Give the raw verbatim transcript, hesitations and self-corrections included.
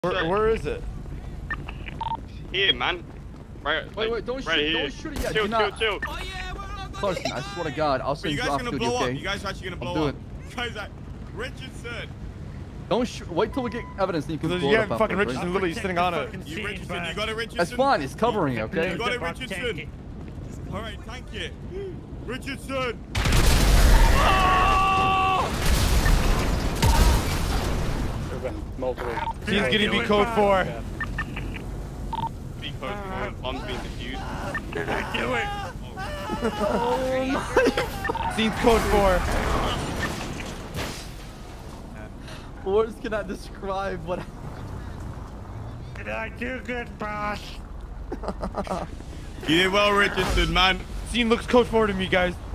Where, where is it? Here, man. Right. Wait, like, wait, don't right shoot, here. don't shoot it yet. Chill, Do chill, not. chill. Oh yeah, we're on. Carson, I swear to God, I'll But send you you guys off gonna to blow you, up. okay? You guys are actually gonna blow do up. it. You guys are Richardson. Don't shoot. Wait till we get evidence, then you can Because blow you it have up fucking afterwards, Richardson right? literally sitting on it. You Richardson, you got it, Richardson. That's fine. It's covering it, okay? You got it, Richardson. All right, thank you, Richardson. He's getting be code four. Be code four. Bombs being defused. Did I do it? Oh Scene's code four. my. Words cannot describe what. Did I do good, boss? You did well, Richardson, man. Scene looks code four to me, guys.